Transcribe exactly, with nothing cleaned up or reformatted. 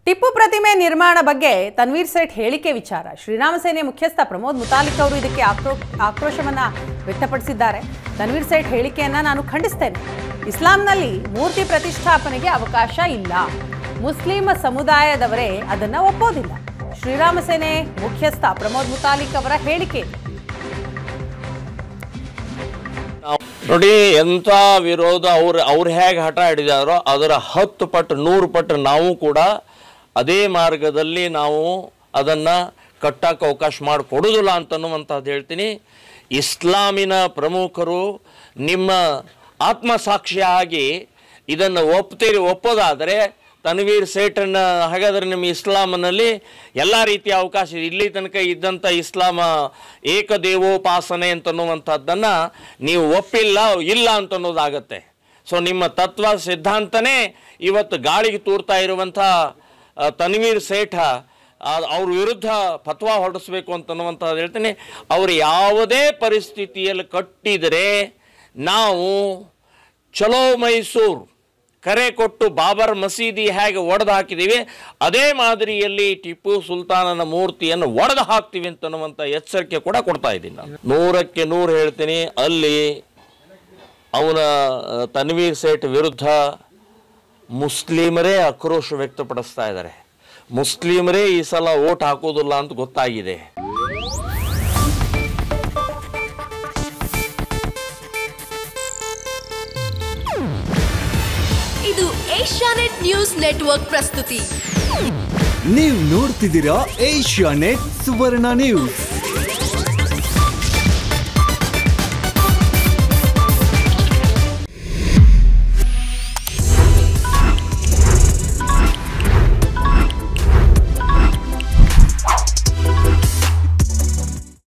ಟಿಪ್ಪು ಪ್ರತಿಮೆ ನಿರ್ಮಾಣ ಬಗ್ಗೆ ತನ್ವೀರ್ ಸೇಠ್ ಹೇಳಿಕೆ ವಿಚಾರ ಶ್ರೀರಾಮ ಸೇನೆ ಮುಖ್ಯಸ್ಥ ಪ್ರಮೋದ್ ಮುತಾಲಿಕ್ ಅವರು ಇದಕ್ಕೆ ಆಕ್ರೋಶವನ್ನ ವ್ಯಕ್ತಪಡಿಸಿದ್ದಾರೆ. ತನ್ವೀರ್ ಸೇಠ್ ಹೇಳಿಕೆಯನ್ನ ನಾನು ಖಂಡಿಸ್ತೇನೆ. ಇಸ್ಲಾಂನಲ್ಲಿ ಮೂರ್ತಿ ಪ್ರತಿಷ್ಠಾಪನೆಗೆ ಅವಕಾಶ ಇಲ್ಲ. ಮುಸ್ಲಿಂ ಸಮುದಾಯದವರೇ ಅದನ್ನ ಒಪ್ಪೋದಿಲ್ಲ. ಶ್ರೀರಾಮ ಸೇನೆ ಮುಖ್ಯಸ್ಥ ಪ್ರಮೋದ್ ಮುತಾಲಿಕ್ ಅವರ ಹೇಳಿಕೆ. ನೋಡಿ, ಎಂಥ ವಿರೋಧ ಅವ್ರು ಅವ್ರು ಹೇಗೆ ಹಠ ಹಿಡಿದಾರೋ ಅದರ ಹತ್ತು ಪಟ್ಟು ನೂರು ಪಟ್ಟು ನಾವು ಕೂಡ ಅದೇ ಮಾರ್ಗದಲ್ಲಿ ನಾವು ಅದನ್ನು ಕಟ್ಟಕ್ಕೆ ಅವಕಾಶ ಮಾಡಿಕೊಡೋದಿಲ್ಲ ಅಂತನ್ನುವಂಥದ್ದು ಹೇಳ್ತೀನಿ. ಇಸ್ಲಾಮಿನ ಪ್ರಮುಖರು ನಿಮ್ಮ ಆತ್ಮಸಾಕ್ಷಿಯಾಗಿ ಇದನ್ನು ಒಪ್ತೀರಿ ಒಪ್ಪೋದಾದರೆ ತನ್ವೀರ್ ಸೇಠನ್ನು ಹಾಗಾದರೆ ನಿಮ್ಮ ಇಸ್ಲಾಮಿನಲ್ಲಿ ಎಲ್ಲ ರೀತಿಯ ಅವಕಾಶ ಇಲ್ಲಿ ತನಕ ಇದ್ದಂಥ ಇಸ್ಲಾಮ ಏಕದೇವೋಪಾಸನೆ ಅಂತನ್ನುವಂಥದ್ದನ್ನು ನೀವು ಒಪ್ಪಿಲ್ಲ ಇಲ್ಲ ಅಂತನ್ನೋದಾಗತ್ತೆ. ಸೊ ನಿಮ್ಮ ತತ್ವ ಸಿದ್ಧಾಂತನೇ ಇವತ್ತು ಗಾಳಿಗೆ ತೂರ್ತಾ ಇರುವಂಥ ತನ್ವೀರ್ ಸೇಠ ಅವ್ರ ವಿರುದ್ಧ ಫತ್ವಾ ಹೊರಡಿಸ್ಬೇಕು ಅಂತನ್ನುವಂಥದ್ದು ಹೇಳ್ತೀನಿ. ಅವರು ಯಾವುದೇ ಪರಿಸ್ಥಿತಿಯಲ್ಲಿ ಕಟ್ಟಿದರೆ ನಾವು ಚಲೋ ಮೈಸೂರು ಕರೆ ಕೊಟ್ಟು ಬಾಬರ್ ಮಸೀದಿ ಹೇಗೆ ಒಡೆದು ಹಾಕಿದ್ದೀವಿ ಅದೇ ಮಾದರಿಯಲ್ಲಿ ಟಿಪ್ಪು ಸುಲ್ತಾನನ ಮೂರ್ತಿಯನ್ನು ಒಡೆದು ಹಾಕ್ತೀವಿ ಅಂತನ್ನುವಂಥ ಎಚ್ಚರಿಕೆ ಕೂಡ ಕೊಡ್ತಾ ಇದ್ದೀನಿ. ನಾನು ನೂರಕ್ಕೆ ನೂರು ಹೇಳ್ತೀನಿ, ಅಲ್ಲಿ ಅವನ ತನ್ವೀರ್ ಸೇಠ್ ವಿರುದ್ಧ ಮುಸ್ಲಿಮರೇ ಆಕ್ರೋಶ ವ್ಯಕ್ತಪಡಿಸ್ತಾ ಇದ್ದಾರೆ. ಮುಸ್ಲಿಮರೇ ಈ ಸಲ ಓಟ್ ಹಾಕೋದಿಲ್ಲ ಅಂತ ಗೊತ್ತಾಗಿದೆ. ಇದು ಏಷ್ಯಾನೆಟ್ ನ್ಯೂಸ್ ನೆಟ್ವರ್ಕ್ ಪ್ರಸ್ತುತಿ. ನೀವು ನೋಡ್ತಿದ್ದೀರಾ ಏಷ್ಯಾನೆಟ್ ಸುವರ್ಣ ನ್ಯೂಸ್.